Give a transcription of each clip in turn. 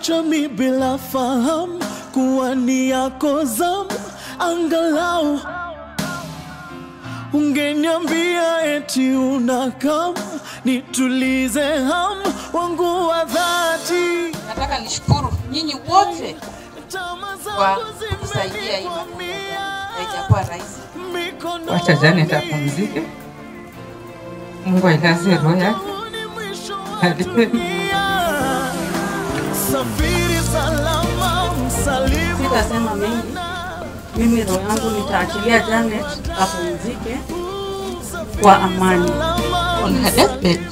Kaniacha mi bila fahamu kuwa ni yako zamu. Angalau ungeniambia eti unakam, nitulize hamu wangu wa dhati. Nataka nishukuru nyinyi wote kwa kusaidia hii mambo. Haijakuwa rahisi. Wacha Janet apumzike. Mungu ailaze roho yake. Sitasema mengi. Mimi roho yangu nitaachilia Janet apumzike kwa amani. On her deathbed,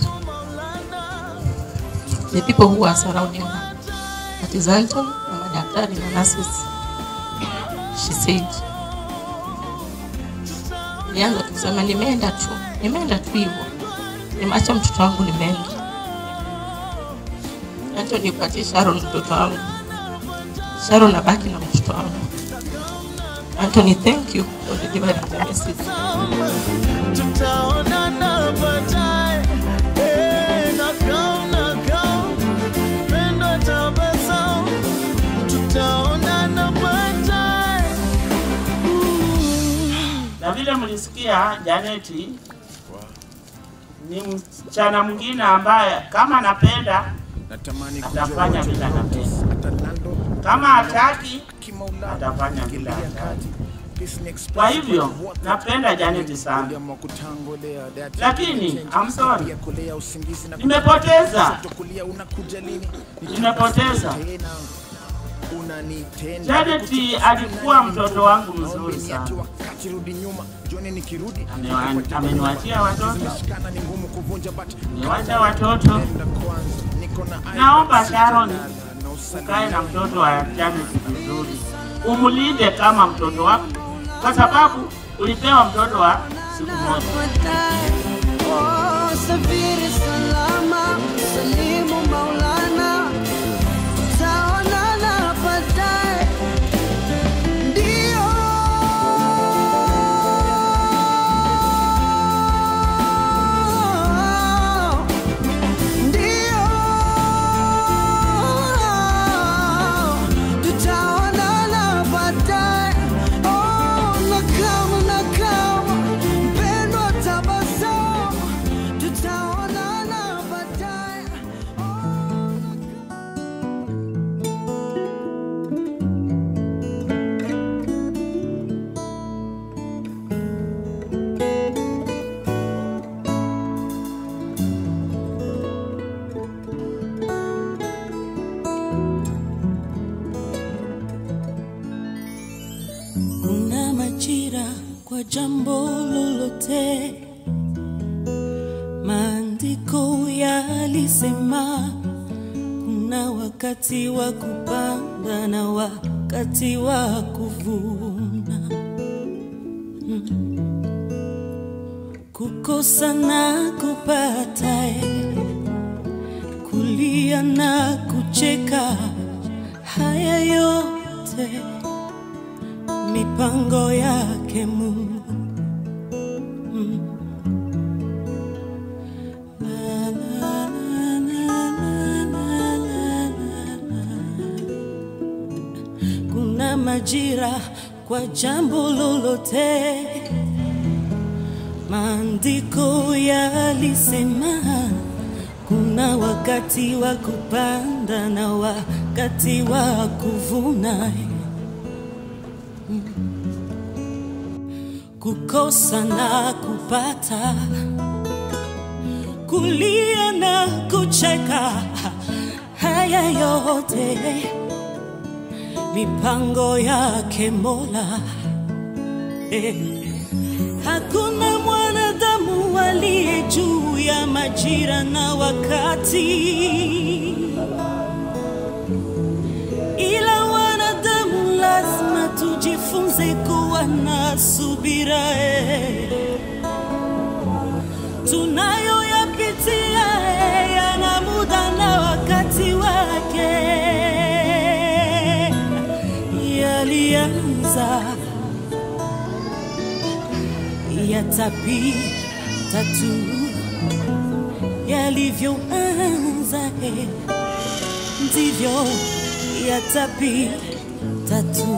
the people who are surrounding her, that is Anton, madaktari na nurses, she said, nianza kusema nimeenda tu hivyo. Nimeacha mtoto wangu nimeenda. Anton nipatie Sharon mtoto wangu. Sharon abaki na mtoto wangu. Anthony, thank you for delivering the message. Na vile mlisikia Janet ni msichana mwingine ambaye kama anapenda atafanya bila anapenda. Kama hataki atafanya bila hataki. Kwa hivyo napenda Janet sana. Lakini I'm sorry. Nimepoteza. Janet alikuwa mtoto wangu mzuri sana. Ameniwachia watoto. Niwacha watoto. Naomba Sharon ukae na mtoto wa Janet vizuri. Umulinde kama mtoto wako, kwa sababu ulipewa mtoto wa siku moja. Safiri salama, salimu Maulana, tutaonana baadaye. Ndio tutaonana baadaye. Nakama mpendwa, tabasamu, tutaonana baadaye. Kuna majira kwa jambo lolote, maandiko yalisema kuna wakati wa kupanda na wakati wa kuvuna, kukosa na kupata, kulia na kucheka, haya yote mipango yake Mungu. Kuna majira kwa jambo lolote, maandiko yalisema kuna wakati wa kupanda na wakati wa kuvuna, kukosa na kupata, kulia na kucheka, haya yote mipango yake Mola. Hakuna mwanadamu aliye juu ya majira na wakati, ila wanadamu lazima tujifunze kuwa na subira. Tunayoyapitia yana muda na wakati wake. Yalianza yatapita tu, yalivyoanza ndivyo yatapita tu.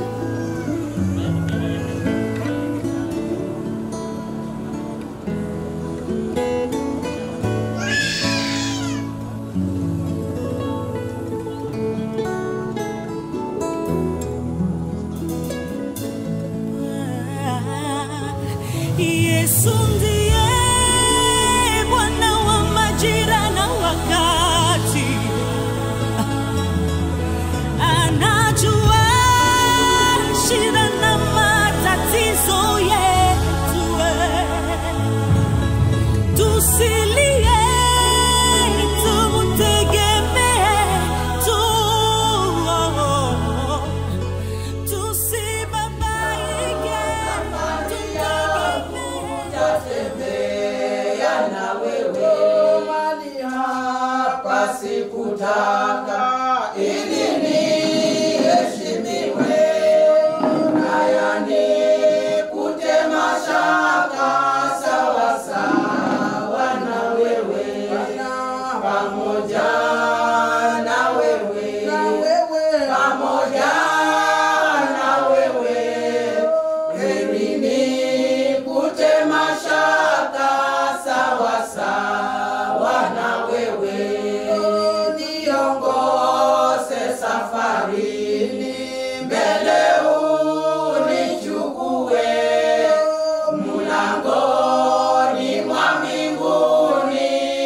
Yesu ndiye Bwana wa majira na wakati, anajua shida na matatizo yetu. Tusilie, tumutegemee tu, tusibabaike, tutatembea na wewe mahali hapa, sikutaka ili niheshimiwe, haya nikute mashaka sawa sawa na wewe, pamoja na wewe, pamoja na wewe, heri nikute mashaka sawa sawa na wewe, niongoze safarini, mbele unichukue, mlangoni mwa mbinguni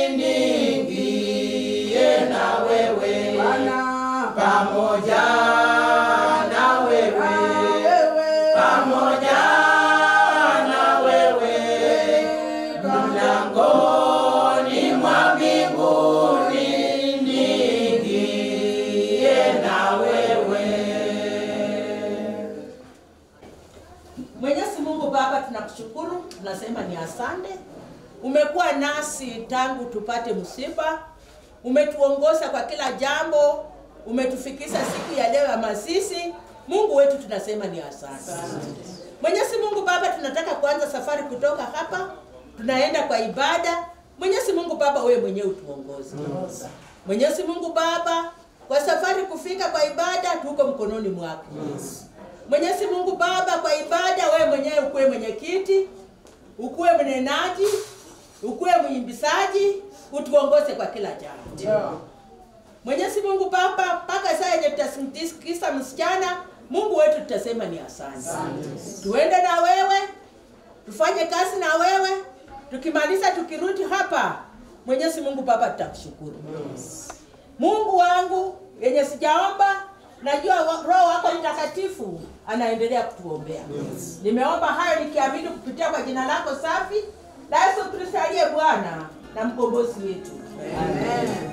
niingie na wewe, pamoja na wewe, pamoja na wewe, mlangoni mwa mbinguni niingie na wewe. Mwenyezi Mungu Baba, tunakushukuru, tunasema ni asante. Umekuwa nasi tangu tupate msiba, umetuongoza kwa kila jambo, umetufikisha siku ya leo ya mazishi. Mungu wetu tunasema ni asante. Mwenyezi Mungu Baba, tunataka kuanza safari kutoka hapa, tunaenda kwa ibada. Mwenyezi Mungu Baba, wewe mwenyewe utuongoze. Mwenyezi Mungu Baba, kwa safari kufika kwa ibada tuko mkononi mwako. Mwenyezi Mungu Baba, kwa ibada wewe mwenyewe ukuwe mwenyekiti, ukuwe mnenaji, ukuwe mwimbisaji, utuongoze kwa kila jambo. Mwenyezi Mungu Baba, mpaka saa yenye tutasikisa msichana, Mungu wetu tutasema ni asante. Tuende na wewe, tufanye kazi na wewe, tukimaliza tukirudi hapa, Mwenyezi Mungu Baba tutakushukuru. Mungu wangu, yenye sijaomba, najua Roho wako Mtakatifu anaendelea kutuombea. Nimeomba hayo nikiamini kupitia kwa jina lako safi la Yesu Kristo aliye Bwana na mkombozi wetu. Amen.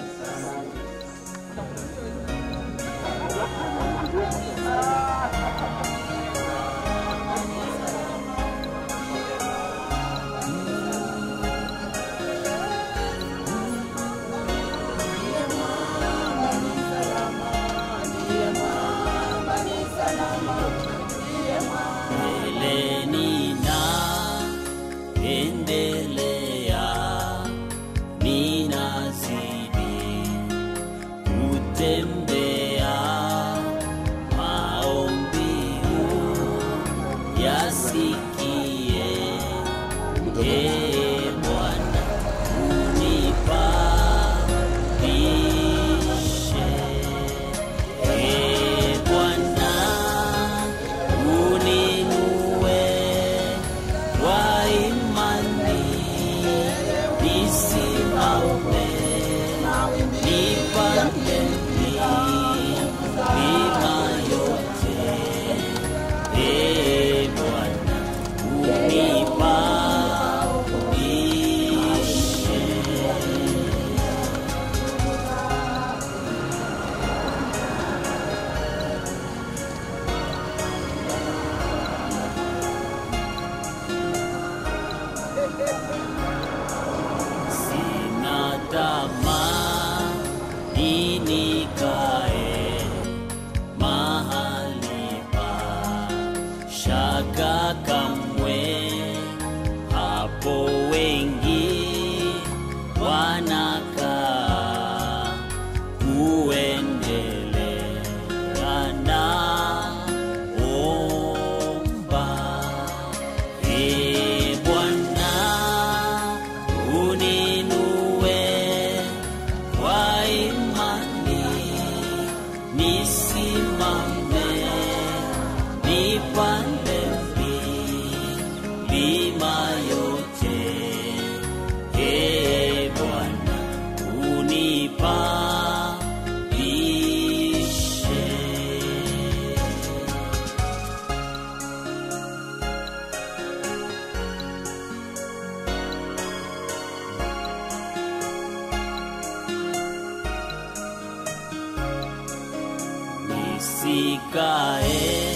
yafikae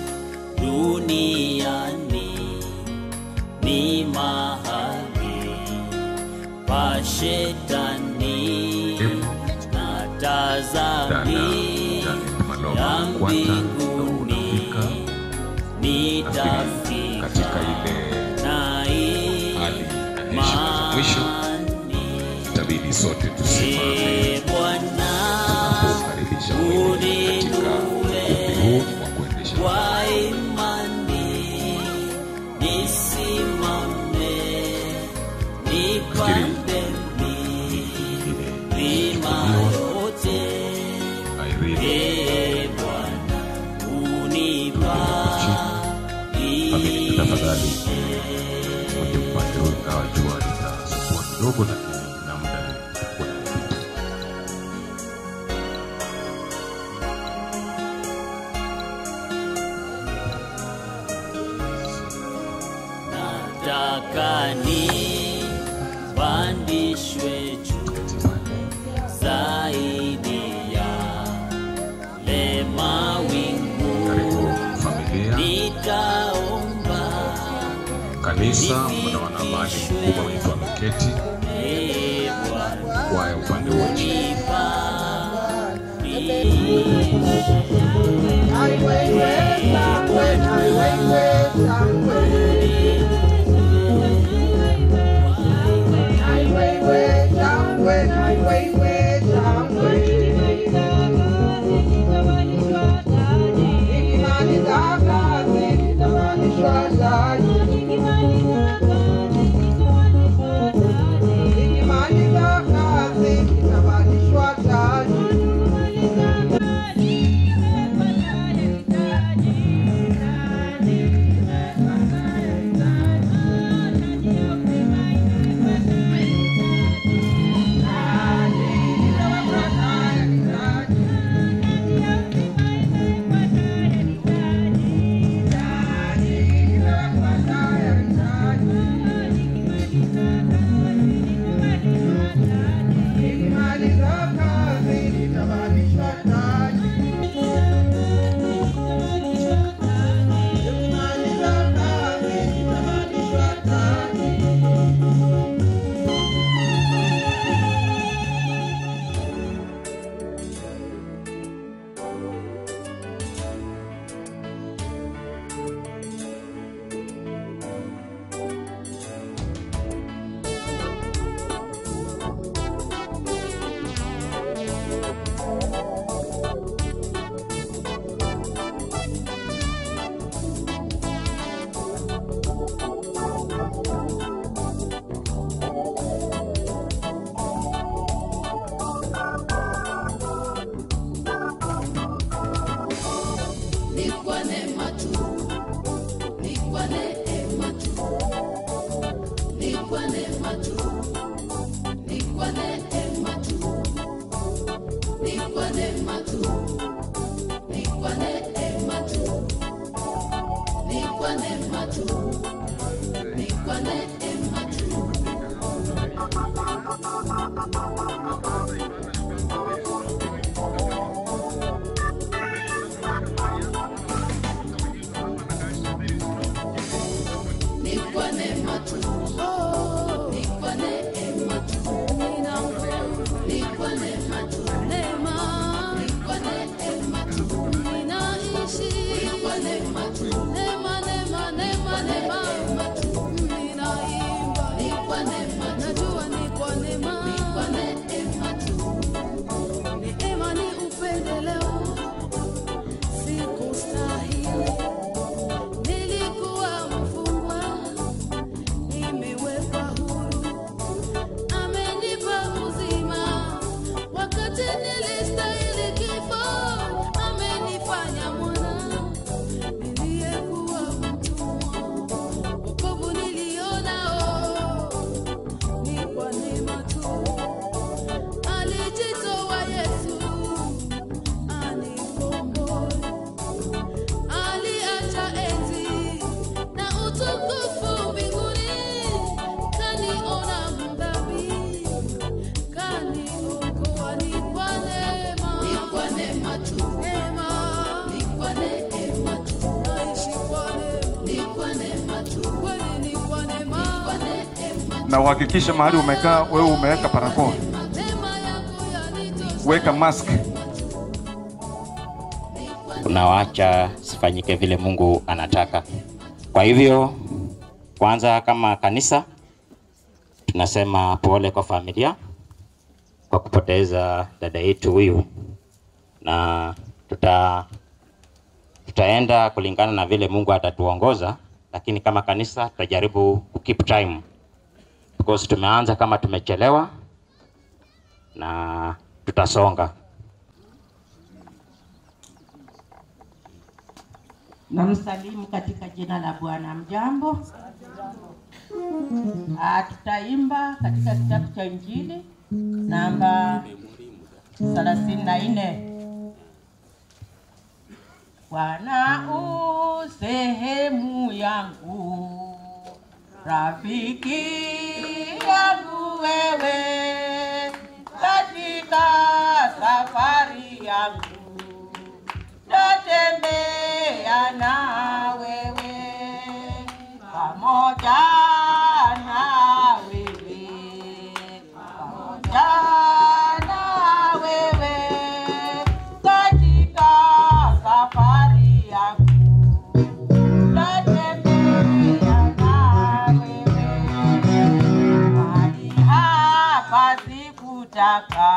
duniani ni mahali pa shetani, na tazami ya mbinguni nitafika na imani. Itabidi sote tusimame tunapokaribisha wengine katika ukumbi huu wa kuendesha kwa imani, nisimame nipande milima yote. Bwana unipa tafadhali mwenye upande huu, ingawa jua litasumbua kidogo, lakini na muda itakuwa imepita. nataka nipandishwe juu zaidi ya le mawingu, nitaomba Kanisa mnaona mahali mkubwa wetu ameketi, kwaya upande wa chini. Ni kwa neema tu, ni kwa na uhakikishe mahali umekaa wewe umeweka barakoa, weka mask. Unawaacha sifanyike vile Mungu anataka. Kwa hivyo kwanza kama kanisa tunasema pole kwa familia kwa kupoteza dada yetu huyu, na tutaenda kulingana na vile Mungu atatuongoza, lakini kama kanisa tutajaribu keep time because tumeanza kama tumechelewa na tutasonga. Namsalimu katika jina la Bwana. Mjambo. Tutaimba katika kitabu cha Injili namba 34. Bwana u sehemu yangu, rafiki yangu wewe, katika safari yangu tatembea na wewe, pamoja na wewe, pamoja na wewe, katika safari yangu tatembea na wewe, hadi hapa sikutaka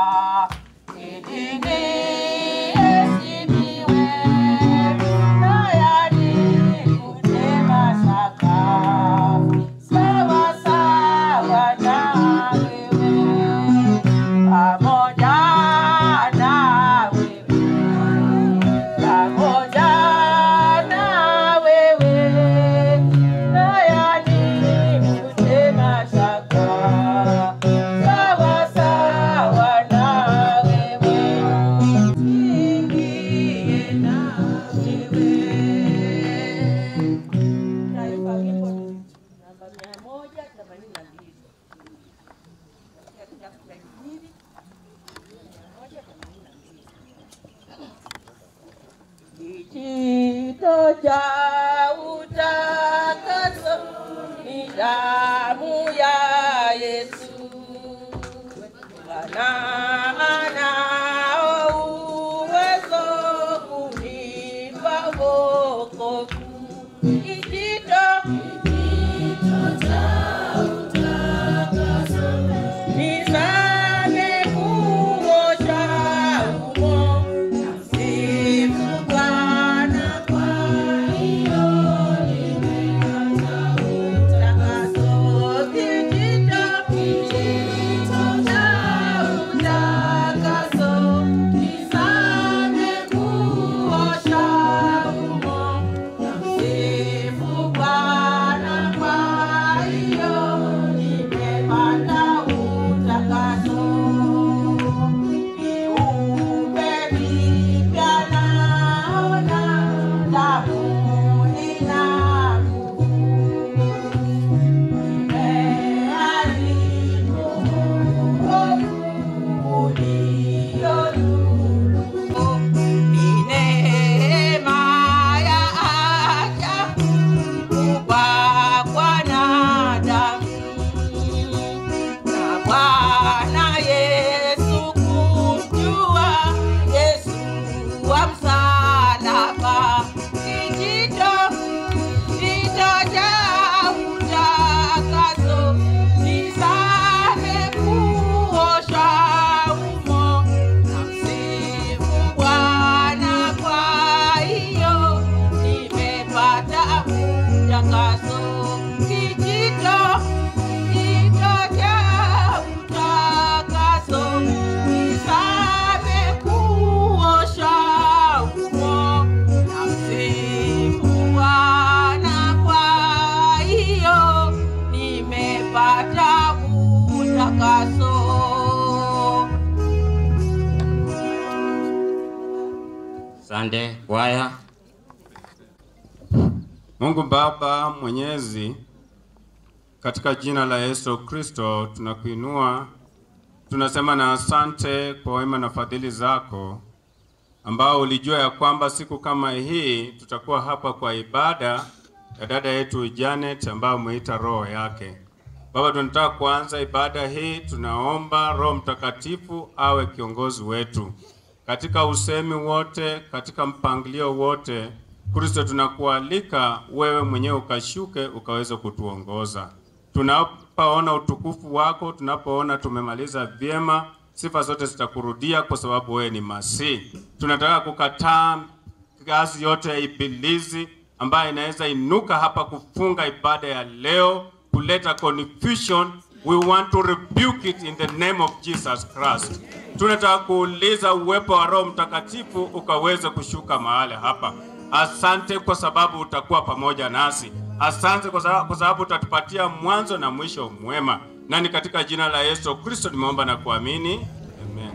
Sande kwaya. Mungu Baba Mwenyezi, katika jina la Yesu Kristo tunakuinua, tunasema na asante kwa wema na fadhili zako, ambao ulijua ya kwamba siku kama hii tutakuwa hapa kwa ibada ya dada yetu Janet ambao umeita roho yake. Baba, tunataka kuanza ibada hii, tunaomba Roho Mtakatifu awe kiongozi wetu katika usemi wote, katika mpangilio wote. Kristo, tunakualika wewe mwenyewe ukashuke ukaweze kutuongoza. Tunapoona utukufu wako, tunapoona tumemaliza vyema, sifa zote zitakurudia kwa sababu wewe ni Masihi. Tunataka kukataa kazi yote ya ibilisi ambayo inaweza inuka hapa kufunga ibada ya leo, kuleta confusion. We want to rebuke it in the name of Jesus Christ. Tunataka kuuliza uwepo wa Roho Mtakatifu ukaweze kushuka mahali hapa. Asante kwa sababu utakuwa pamoja nasi. Asante kwa sababu utatupatia mwanzo na mwisho mwema. Na ni katika jina la Yesu Kristo nimeomba na kuamini. Amen.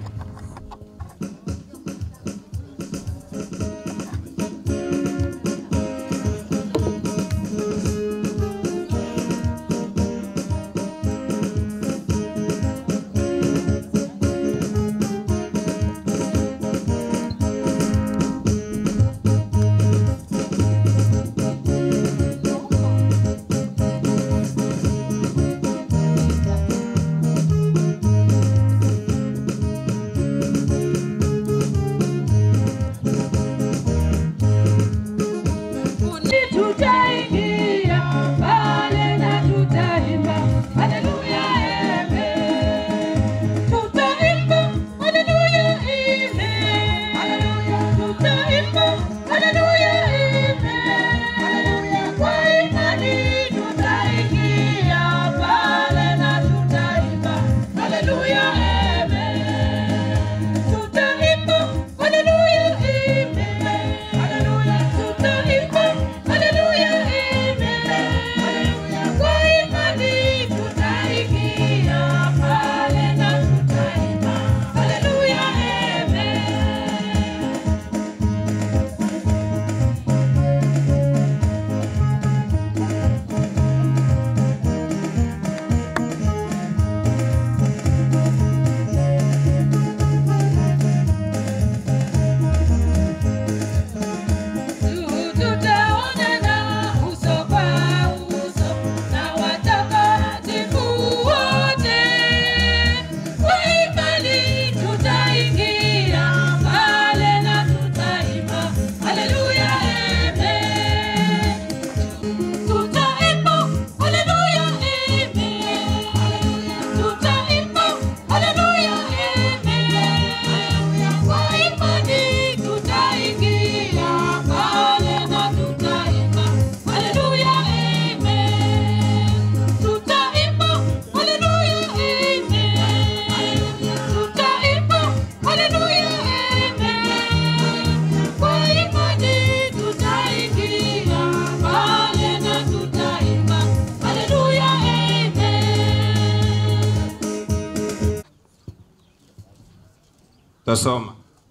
Tasoma.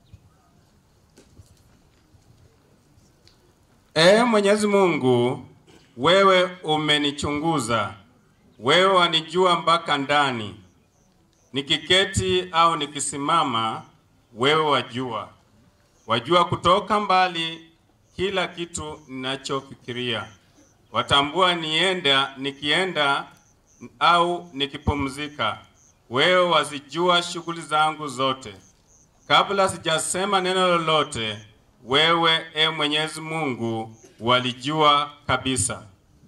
Mwenyezi Mungu, wewe umenichunguza, wewe wanijua mpaka ndani. Nikiketi au nikisimama, wewe wajua. Wajua kutoka mbali kila kitu ninachofikiria. Watambua nikienda au nikipumzika. Wewe wazijua shughuli zangu zote. Kabla sijasema neno lolote, wewe Mwenyezi Mungu walijua kabisa.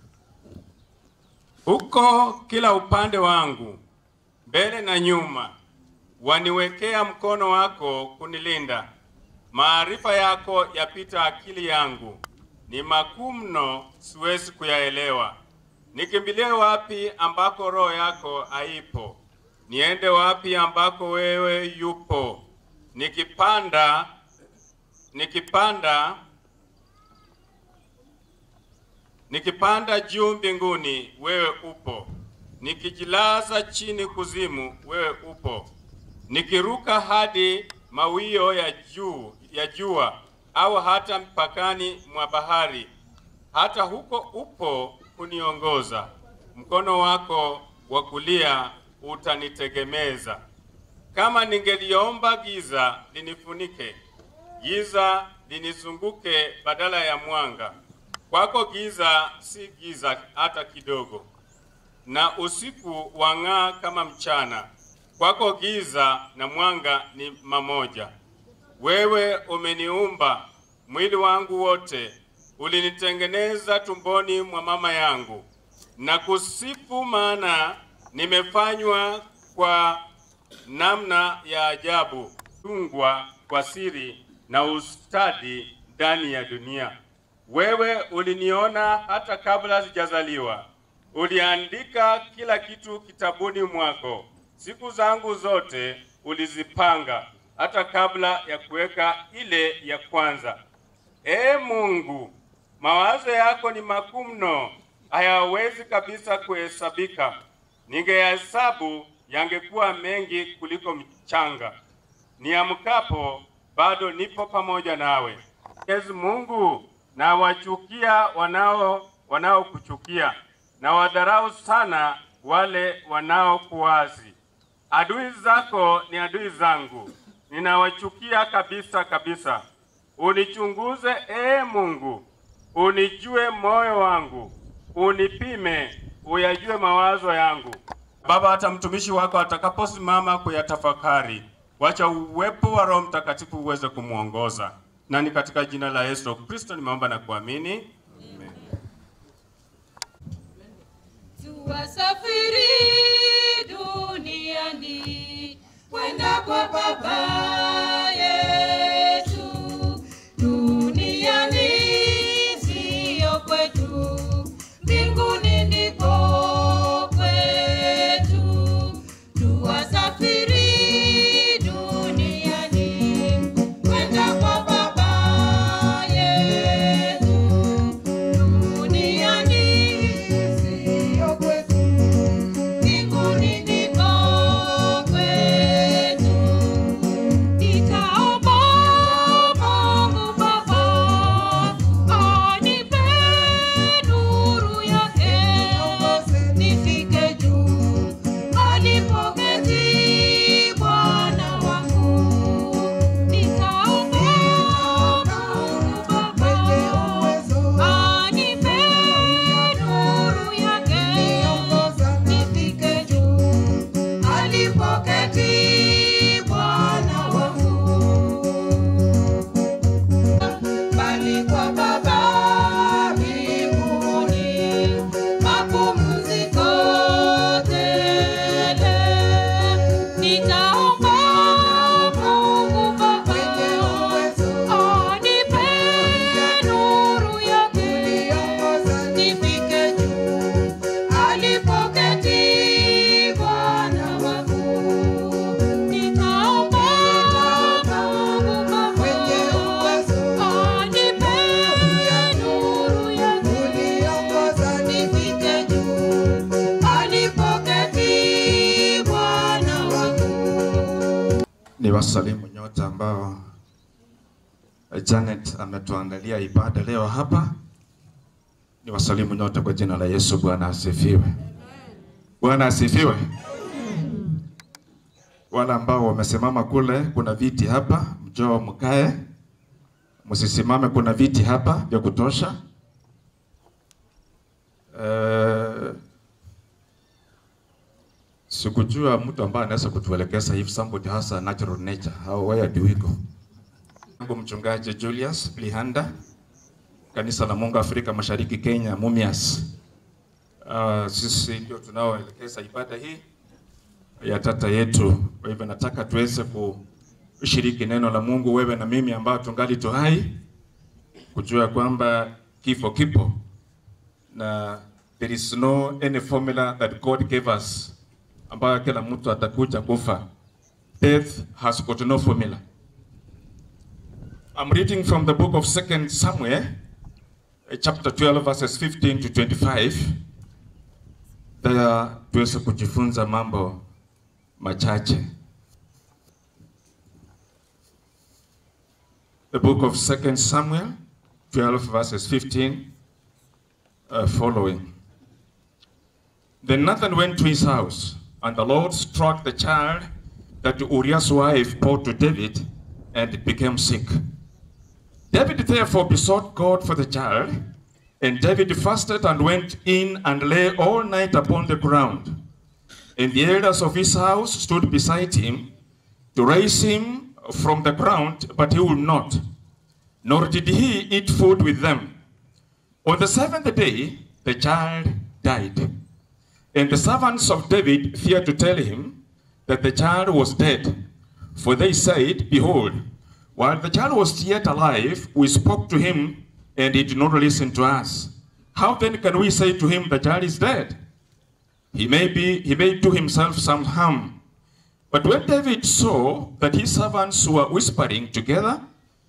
Uko kila upande wangu, mbele na nyuma. Waniwekea mkono wako kunilinda. Maarifa yako yapita akili yangu. Ni makuu mno, siwezi kuyaelewa. Nikimbilie wapi ambako roho yako haipo? Niende wapi ambako wewe yupo? Nikipanda juu mbinguni, wewe upo. Nikijilaza chini kuzimu, wewe upo. Nikiruka hadi mawio ya jua au hata mpakani mwa bahari, hata huko upo kuniongoza. Mkono wako wa kulia utanitegemeza. Kama ningeliomba giza linifunike, giza linizunguke badala ya mwanga. Kwako giza si giza hata kidogo. na usiku wang'aa kama mchana. Kwako giza na mwanga ni mamoja. Wewe umeniumba mwili wangu wote, ulinitengeneza tumboni mwa mama yangu. Na kusifu maana nimefanywa kwa namna ya ajabu, tungwa kwa siri na ustadi ndani ya dunia. Wewe uliniona hata kabla sijazaliwa, uliandika kila kitu kitabuni mwako. Siku zangu zote ulizipanga hata kabla ya kuweka ile ya kwanza. Mungu, mawazo yako ni makuu mno, hayawezi kabisa kuhesabika. Ningehesabu yangekuwa mengi kuliko mchanga. Niamkapo bado nipo pamoja nawe. Mwenyezi Mungu, na wachukia wanaokuchukia, na wadharau sana wale wanaokuasi. Adui zako ni adui zangu, ninawachukia kabisa kabisa. Unichunguze Mungu, unijue moyo wangu, unipime, uyajue mawazo yangu. Baba, hata mtumishi wako atakaposimama kuyatafakari, wacha uwepo wa Roho Mtakatifu uweze kumuongoza. Na ni katika jina la Yesu Kristo nimeomba na kuamini. Amen. Tuwasafiri duniani kwenda kwa Baba yetu. Duniani sio kwetu, mbinguni ndiko kwetu. Tuwasafiri duniani kwenda kwa Baba yetu. Duniani sio kwetu, mbinguni ndiko kwetu. Nitaomba Mungu Baba anipe nuru yake, nifike juu alipoketi Bwana wangu. Nitaomba Mungu Baba anipe nuru yake, nifike juu alipoketi Bwana wangu. Bali kwa Baba mbinguni mapumziko tele. Nitaomba Mungu Baba anipe nuru yake, nifike juu alipoketi Bwana wangu. Nitaomba Mungu Baba anipe nuru yake, nifike juu alipoketi Bwana wangu. Ni wasalimu nyote ambao Janet ametuandalia ibada leo hapa. Ni wasalimu nyote kwa jina la Yesu. Bwana asifiwe. Bwana asifiwe. Wale ambao wamesimama kule, kuna viti hapa, mjoo mkae. Msisimame, kuna viti hapa vya kutosha. Sikujua mtu ambaye anaweza kutuelekeza if somebody has a natural nature. Where do we go? Mchungaji Julius Blihanda, kanisa la Mungu Afrika Mashariki Kenya, Mumias. Sisi ndio tunaoelekeza ibada hii ya tata yetu. Kwa hivyo nataka tuweze kushiriki neno la Mungu, wewe na mimi ambao tungali tu hai, kujua kwamba kifo kipo na there is no any formula that God gave us ambayo kila mtu atakuja kufa. Death has got no formula. I'm reading from the book of 2 Samuel, chapter 12, verses 15 to 25. There tuweze kujifunza mambo machache. The book of 2 Samuel, 12, verses 15, following. Then Nathan went to his house, and the Lord struck the child that Uriah's wife brought to David, and it became sick. David therefore besought God for the child, And David fasted and went in and lay all night upon the ground. And the elders of his house stood beside him to raise him from the ground, but he would not, nor did he eat food with them. On the 7th day, the child died. And the servants of David feared to tell him that the child was dead. For they said, Behold, while the child was yet alive, we spoke to him, and he did not listen to us. How then can we say to him, the child is dead? He may do himself some harm. But when David saw that his servants were whispering together,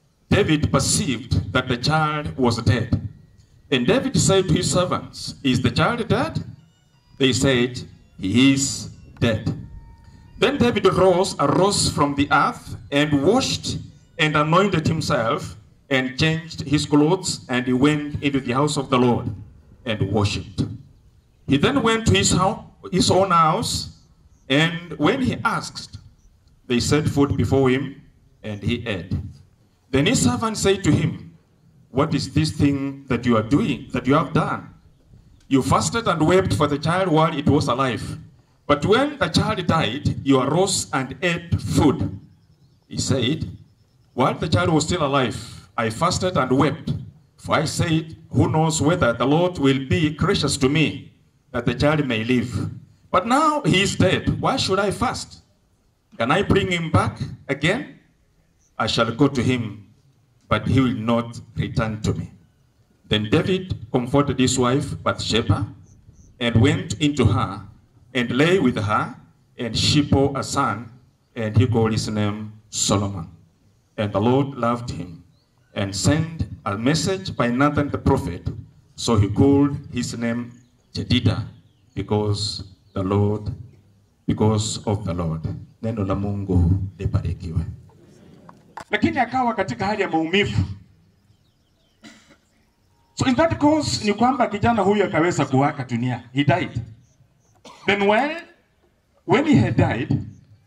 David perceived that the child was dead. And David said to his servants, Is the child dead? They said, He is dead. Then David arose from the earth and washed and anointed himself and changed his clothes, and he went into the house of the Lord and worshipped. He then went to his own house, and when he asked, they set food before him, and he ate. Then his servant said to him, What is this thing that you are doing, that you have done? You fasted and wept for the child while it was alive. But when the child died, you arose and ate food. He said, While the child was still alive, I fasted and wept. For I said, Who knows whether the Lord will be gracious to me, that the child may live. But now he is dead. Why should I fast? Can I bring him back again? I shall go to him, but he will not return to me. Then David comforted his wife Bathsheba, and went into her, and lay with her, and she bore a son, and he called his name Solomon. And the Lord loved him, and sent a message by Nathan the prophet, so he called his name Jedidah, because of the Lord. Neno la Mungu libarikiwe. Lakini akawa katika hali ya maumivu. So in that cause ni kwamba kijana huyu akaweza kuaga dunia. He died. Then when he had died,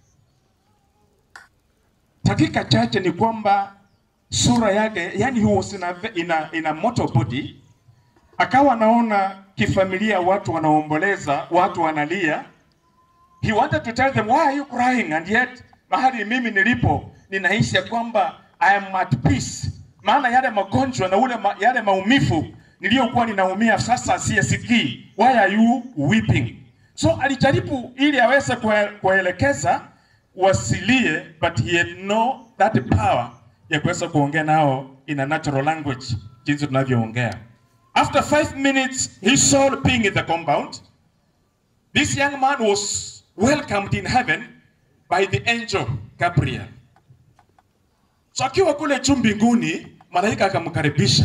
dakika chache ni kwamba sura yake, yani he was in a mortal body, akawa naona kifamilia watu wanaomboleza, watu wanalia. He wanted to tell them, why are you crying? And yet, mahali mimi nilipo, ninaishi ya kwamba I am at peace. Maana yale magonjwa na yale maumivu niliyokuwa ninaumia sasa siyasikii. Why are you weeping? So alijaribu ili aweze kuelekeza wasilie, but he had no that power ya kuweza kuongea nao in a natural language, jinsi tunavyoongea. After 5 minutes, he saw being in the compound. This young man was welcomed in heaven by the angel Gabriel. So akiwa kule juu mbinguni, malaika akamkaribisha.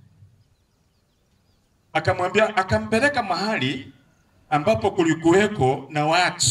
Akamwambia, akampeleka mahali ambapo kulikuweko na watu.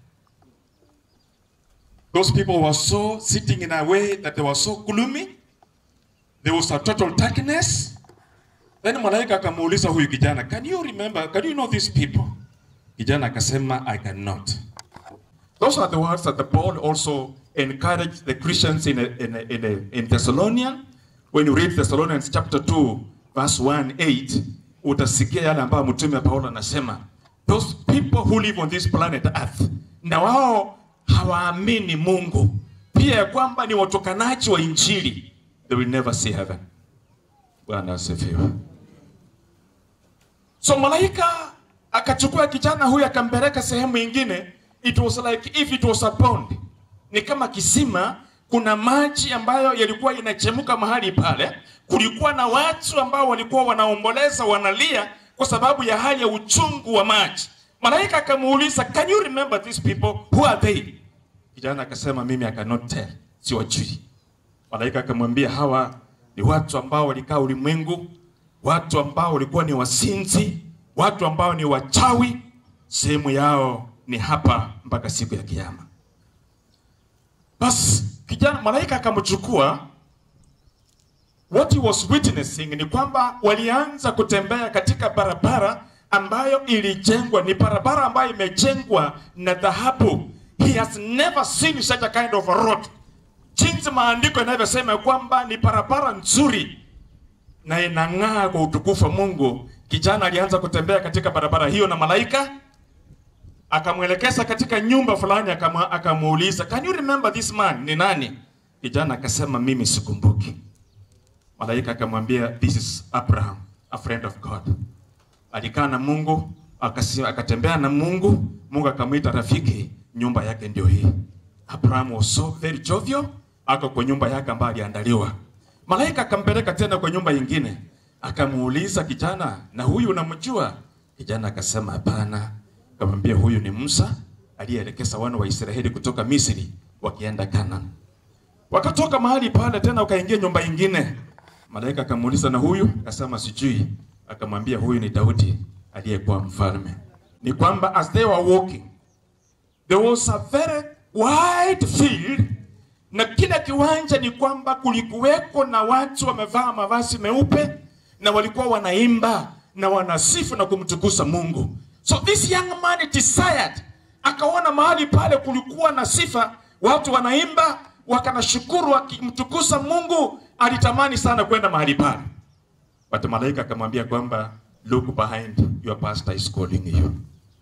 Those people were so sitting in a way that they were so gloomy. There was a total darkness. Then malaika akamuuliza huyu kijana, can you know these people? Kijana akasema, I cannot. Those are the words that the Paul also encouraged the Christians in Thessalonians. When you read Thessalonians chapter 2, verse 1-8, utasikia yale ambayo mtume Paulo anasema, those people who live on this planet earth, na wao hawaamini Mungu, pia ya kwamba ni watokanaji wa injili, they will never see heaven. Bwana asifiwe. So malaika akachukua kijana huyu akampeleka sehemu nyingine. It was like if it was a pond. Ni kama kisima, kuna maji ambayo yalikuwa yanachemka mahali pale. Kulikuwa na watu ambao walikuwa wanaomboleza, wanalia kwa sababu ya hali ya uchungu wa maji. Malaika akamuuliza, can you remember these people? Who are they? Kijana akasema, mimi I cannot tell, siwajui. Malaika akamwambia, hawa ni watu ambao walikaa ulimwengu, watu ambao walikuwa ni wasinzi, watu ambao ni wachawi, sehemu yao ni hapa mpaka siku ya kiyama. Bas kijana, malaika akamchukua. What he was witnessing ni kwamba walianza kutembea katika barabara ambayo ilijengwa, ni barabara ambayo imejengwa na dhahabu. He has never seen such a kind of a road. Jinsi maandiko yanavyosema kwamba ni barabara nzuri. na inang'aa kwa utukufu wa Mungu. Kijana alianza kutembea katika barabara hiyo na malaika akamwelekeza katika nyumba fulani, akamuuliza, "Can you remember this man? Ni nani?" Kijana akasema, "Mimi sikumbuki." Malaika akamwambia, "This is Abraham, a friend of God." Alikaa na Mungu, akatembea na Mungu, Mungu akamwita rafiki, nyumba yake ndio hii. Abraham was so very jovial, ako kwa nyumba yake ambayo aliandaliwa. Malaika akampeleka tena kwa nyumba nyingine, akamuuliza kijana, "Na huyu unamjua?" Kijana akasema, "Hapana." Akamwambia, "Huyu ni Musa aliyeelekeza wana wa Israeli kutoka Misri wakienda Canaan." Wakatoka mahali pale tena wakaingia nyumba nyingine. Malaika akamuuliza, "Na huyu?" Akasema, "Sijui." Akamwambia, "Huyu ni Daudi aliyekuwa mfalme." Ni kwamba as they were walking, there was a very wide field, na kila kiwanja ni kwamba kulikuweko na watu wamevaa mavazi meupe na walikuwa wanaimba na wanasifu na kumtukuza Mungu. So this young man desired, akaona mahali pale kulikuwa na sifa, watu wanaimba, wakanashukuru, wakimtukuza Mungu, alitamani sana kwenda mahali pale. But malaika akamwambia kwamba, "Look behind, your pastor is calling you."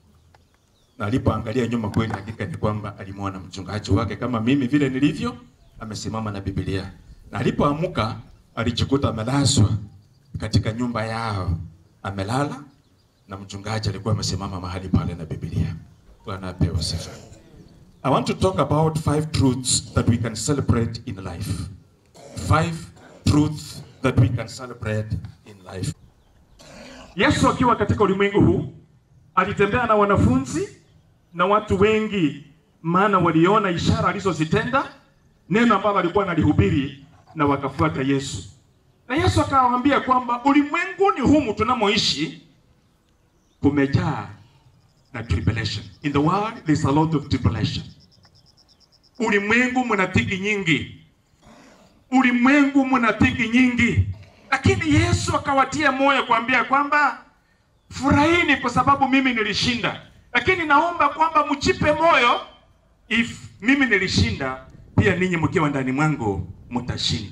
Na alipoangalia nyuma, kweli hakika ni kwamba alimwona mchungaji wake kama mimi vile nilivyo, amesimama na Biblia. Na alipoamuka alijikuta amelazwa katika nyumba yao, amelala na mchungaji alikuwa amesimama mahali pale na Biblia. Bwana apewe sifa. I want to talk about 5 truths that we can celebrate in life. 5 truths that we can celebrate in life. Yesu akiwa katika ulimwengu huu alitembea na wanafunzi na watu wengi, maana waliona ishara alizozitenda, neno ambalo alikuwa analihubiri, na wakafuata Yesu. Na Yesu akawaambia kwamba ulimwenguni humu tunamoishi kumejaa na tribulation. In the world there's a lot of tribulation. Ulimwengu mna dhiki nyingi. Ulimwengu mna dhiki nyingi. Lakini Yesu akawatia moyo kuambia kwamba furahini kwa sababu mimi nilishinda. Lakini naomba kwamba mjipe moyo, if mimi nilishinda, pia ninyi mkiwa ndani mwangu mtashinda.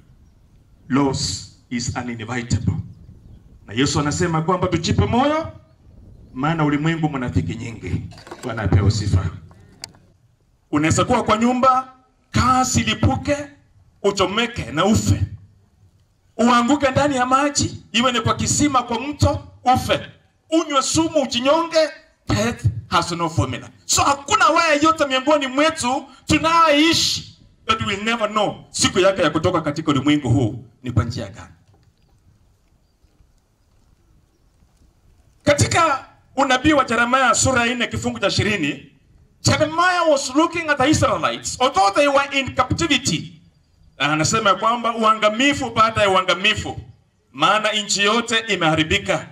Loss is uninevitable. Na Yesu anasema kwamba tujipe moyo, maana ulimwengu mna dhiki nyingi. Bwana apewe sifa. Unaweza kuwa kwa nyumba, kasi lipuke, uchomeke na ufe. Uanguke ndani ya maji, iwe ni kwa kisima, kwa mto, ufe. Unywe sumu, ujinyonge, death has no formula. So hakuna wewe yote miongoni mwetu tunaishi that we will never know siku yake ya kutoka katika ulimwengu huu ni kwa njia gani. Katika unabii wa Jeremiah sura 4 kifungu cha 20, Jeremiah was looking at the Israelites although they were in captivity. Anasema kwamba uangamifu baada ya uangamifu, maana nchi yote imeharibika.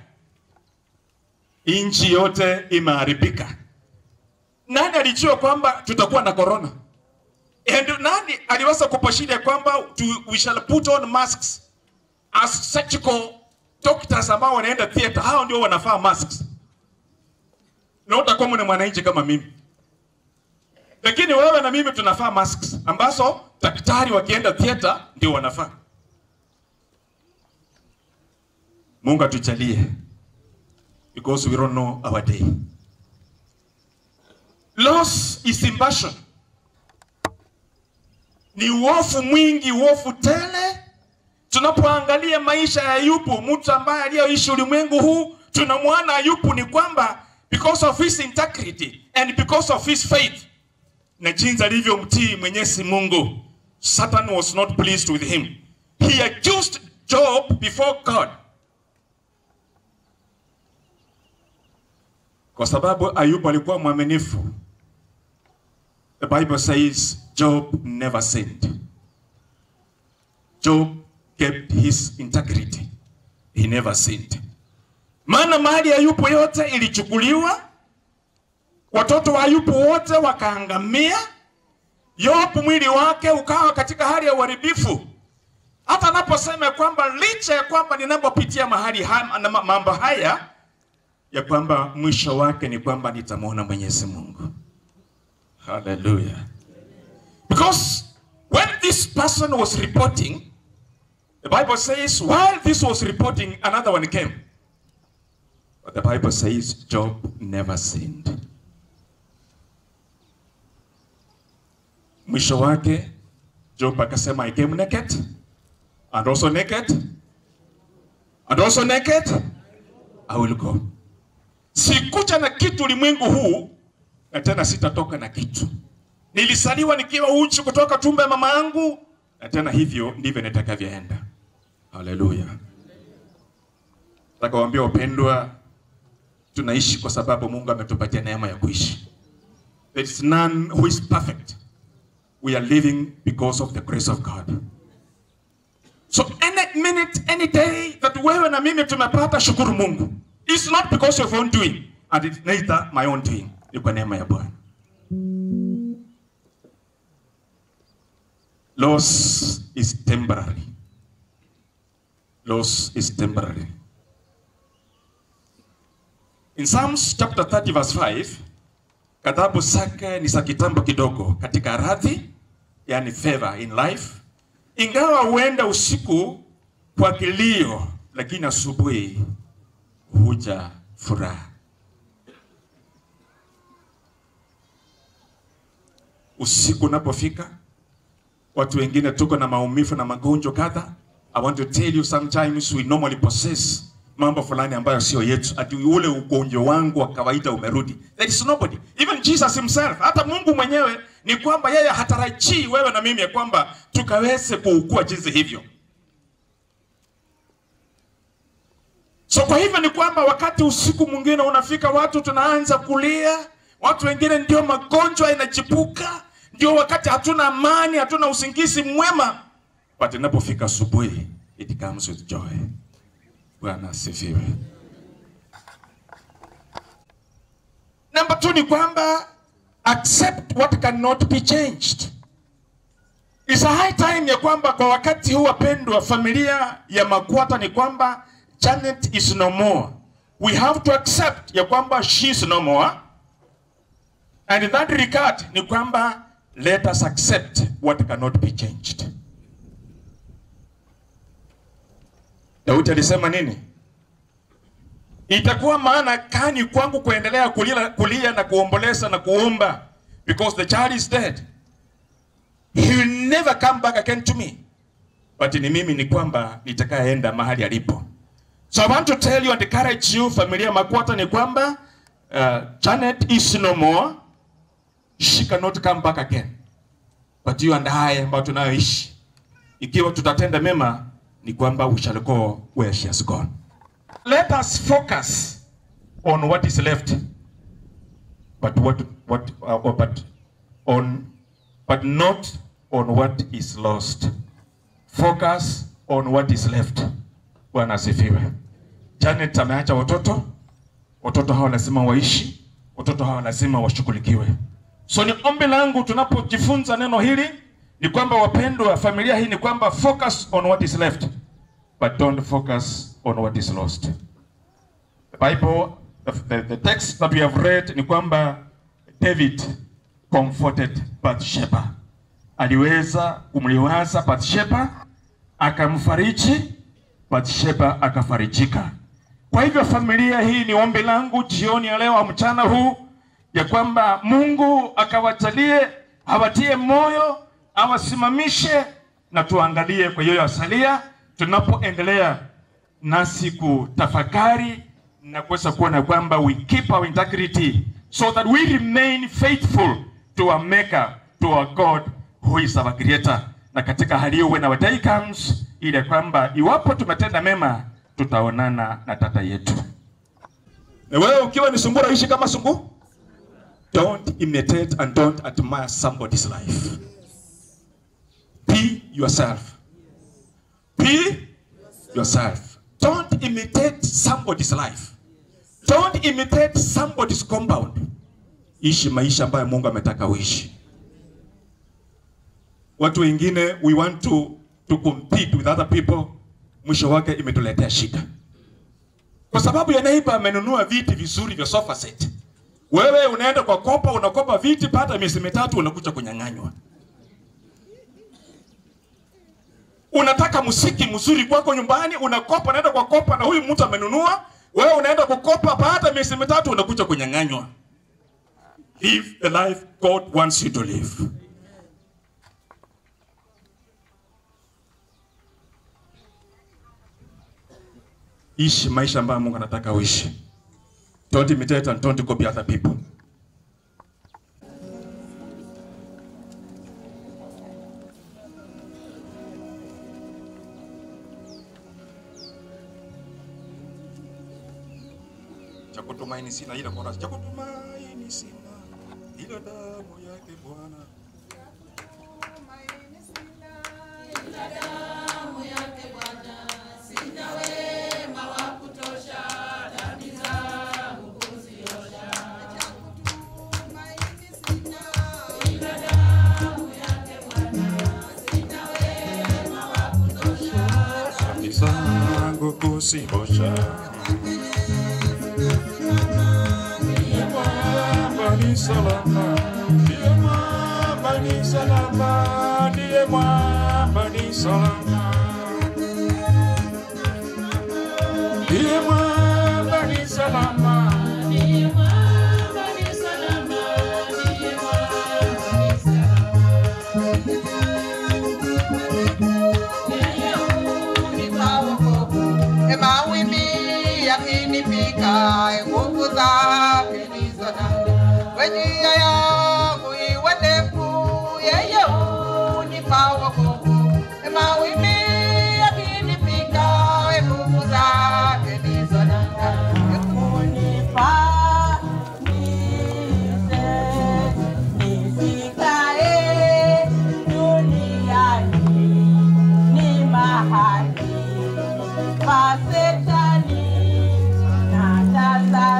Nchi yote imeharibika. Nani alijua kwamba tutakuwa na corona? And nani aliweza kupashiria kwamba we shall put on masks as surgical doctors ambao wanaenda theater, hao ndio wanafaa masks. Na utakuwa mwana mwananchi kama mimi. Lakini wewe na mimi tunafaa masks ambazo daktari wakienda theater ndio wanafaa. Mungu atujalie, because we don't know our day. Loss is invasion. Ni uofu mwingi, uofu tele. Tunapoangalia maisha ya Ayubu, mtu ambaye aliyoishi ulimwengu huu, tunamwona Ayubu ni kwamba because of his integrity and because of his faith, na jinsi alivyomtii Mwenyezi Mungu, Satan was not pleased with him. He accused Job before God. Kwa sababu Ayubu alikuwa mwaminifu. The Bible says Job never sinned. Job kept his integrity. He never sinned. Maana mali ya Ayubu yote ilichukuliwa, watoto wa Ayubu wote wakaangamia, Yobu mwili wake ukawa katika hali ya uharibifu. Hata anaposema kwamba licha ya kwamba ninapopitia mahali mambo haya, ya kwamba mwisho wake ni kwamba nitamwona Mwenyezi Mungu. Hallelujah. Because when this person was reporting, The Bible says, while this was reporting, another one came. But the Bible says, Job never sinned. Mwisho wake, Job akasema, I came naked, and also naked, and also naked, I will go. Sikuja na kitu ulimwengu huu, na tena sitatoka na kitu. Nilisaliwa nikiwa uchi kutoka tumbo ya mama yangu, na tena hivyo ndivyo nitakavyoenda. Hallelujah. Nataka kuambia wapendwa, tunaishi kwa sababu Mungu ametupatia neema ya kuishi. There is none who is perfect. We are living because of the grace of God. So any minute, any day that wewe na mimi tumepata, shukuru Mungu. It's not because of your own doing, and it's neither my own doing. Ni kwa neema ya Bwana. Loss is temporary. Loss is temporary. In Psalms chapter 30 verse 5, kadhabu zake ni za kitambo kidogo katika radhi, yani favor in life. Ingawa huenda usiku kwa kilio, lakini asubuhi huja furaha. Usiku unapofika, watu wengine tuko na maumivu na magonjwa kadha. I want to tell you, sometimes we normally possess mambo fulani ambayo sio yetu. Ati ule ugonjwa wangu wa kawaida umerudi. There is nobody, even Jesus himself, hata Mungu mwenyewe, ni kwamba yeye hatarajii wewe na mimi ya kwamba tukaweze kuukua jinsi hivyo. So kwa hivyo ni kwamba wakati usiku mwingine unafika, watu tunaanza kulia, watu wengine ndio magonjwa inachipuka, ndio wakati hatuna amani, hatuna usingizi mwema. But inapofika asubuhi, it comes with joy. Bwana asifiwe. Number 2 ni kwamba accept what cannot be changed. It's a high time ya kwamba kwa wakati huu wapendwa, familia ya Makwata ni kwamba Janet is no more. We have to accept ya kwamba she is no more. And in that regard ni kwamba let us accept what cannot be changed. Daudi alisema nini? Itakuwa maana kani kwangu kuendelea kulia na kuomboleza na kuomba, because the child is dead. He will never come back again to me. But ni mimi ni kwamba nitakayeenda mahali alipo. So I want to tell you and encourage you, familia Makwata, ni kwamba Janet is no more. She cannot come back again. But you and I ambao tunayoishi, ikiwa tutatenda mema, ni kwamba we shall go where she has gone. Let us focus on what is left, but not on what is lost. Focus on what is left. Bwana asifiwe. Janet ameacha watoto. Watoto hawa lazima waishi. Watoto hawa lazima washughulikiwe. So ni ombi langu tunapojifunza neno hili ni kwamba wapendwa, familia hii, ni kwamba focus on what is left, but don't focus on what is lost. The Bible, the text that we have read ni kwamba David comforted Bathsheba. Aliweza kumliwaza Bathsheba, akamfariji Bathsheba, akafarijika. Kwa hivyo familia hii, ni ombi langu jioni ya leo, mchana huu, ya kwamba Mungu akawajalie, awatie moyo, awasimamishe, na tuangalie kwa hiyo asalia tunapoendelea nasi kutafakari na kuweza kuona kwamba we keep our integrity, so that we remain faithful to our maker, to our God who is our creator. Na katika hali hiyo, when our day comes, ile kwamba iwapo tumetenda mema, tutaonana na tata yetu. Na wewe ukiwa ni sungura, ishi kama sungu. Don't imitate and don't admire somebody's life. Be yourself. Be yourself. Don't imitate somebody's life. Don't imitate somebody's compound. Ishi maisha ambayo Mungu ametaka uishi. Watu wengine, we want to compete with other people, mwisho wake imetuletea shida. Kwa sababu ya neighbor amenunua viti vizuri vya sofa set. Wewe unaenda kwa kopa, unakopa viti, pata miezi 3 unakuja kunyang'anywa. Unataka muziki mzuri kwako nyumbani, unakopa, unaenda kwa kopa na huyu mtu amenunua, wewe unaenda kukopa, baada ya miezi mitatu unakuja kunyang'anywa. Live the life God wants you to live. Ishi maisha ambayo Mungu anataka uishi. Don't imitate and don't copy other people. Chakutumaini sina ila kwa chakutumaini sina ila damu yake Bwana. Ila damu yake Bwana, sina wema wa kutosha, dhambi zangu kuziosha. Ila damu yake Bwana, sina wema wa kutosha, Dhambi zangu kuziosha. Ndiye mwamba ni salama, ndiye mwamba ni salama, ndiye mwamba ni salama. Ndiye mwamba ni salama, ndiye mwamba ni salama, ndiye mwamba ni salama. Mawimbi yakinipika, nguvu zake ndizo nanga. Njia yangu iwe ndefu, yeye hunipa wokovu. Mawimbi yakinipika, nguvu zake ndizo nanga. Nisikae duniani ni mahali pa Shetani na tazama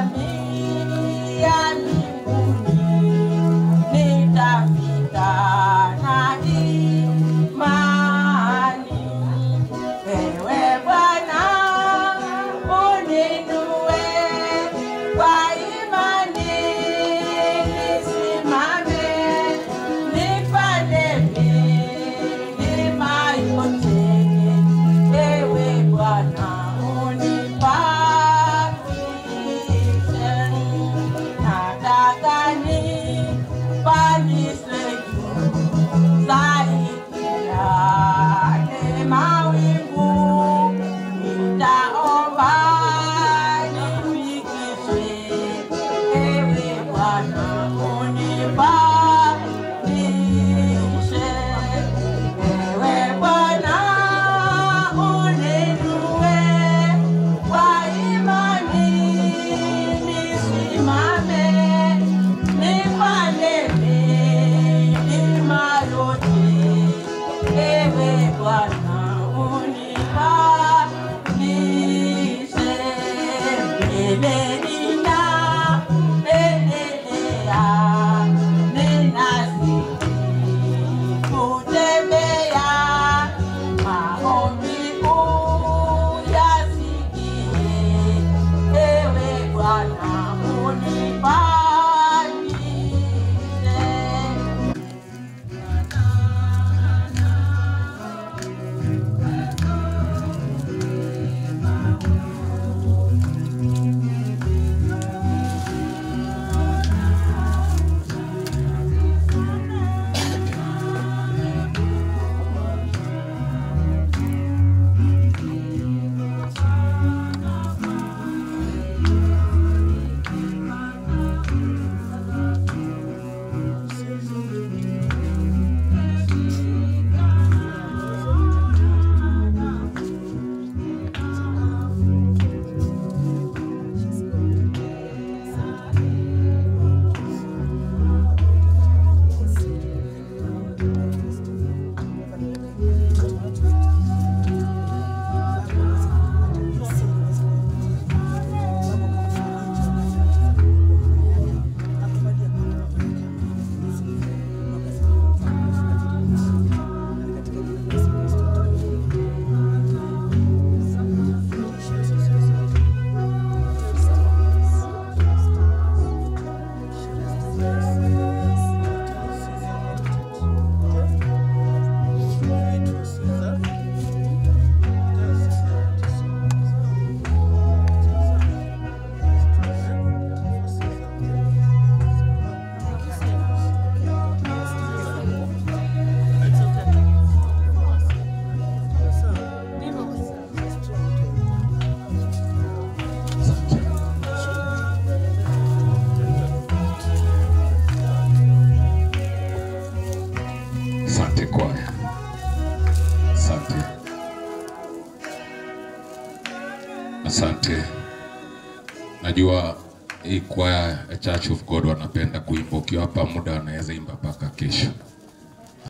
Asante. Najua hii kwaya ya Church of God wanapenda kuimba, ukiwa hapa muda wanaweza imba mpaka kesho.